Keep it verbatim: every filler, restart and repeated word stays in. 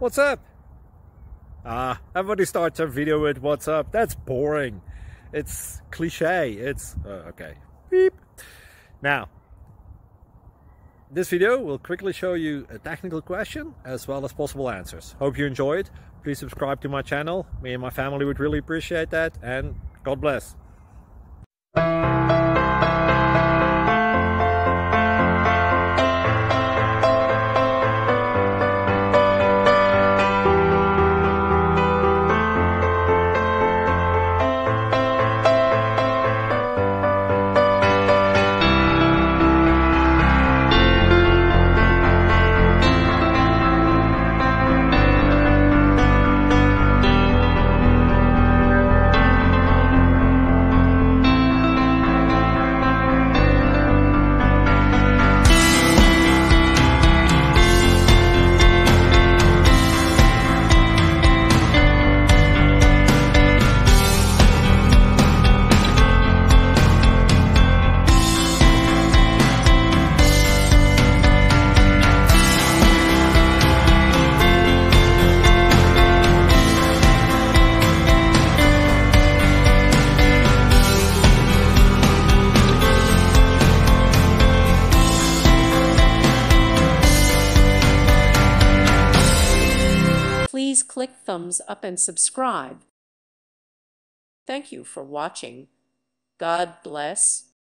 What's up? Ah, everybody starts their video with what's up. That's boring. It's cliche. It's uh, okay. Beep. Now, this video will quickly show you a technical question as well as possible answers. Hope you enjoy it. Please subscribe to my channel. Me and my family would really appreciate that, and God bless. Please click thumbs up and subscribe. Thank you for watching. God bless.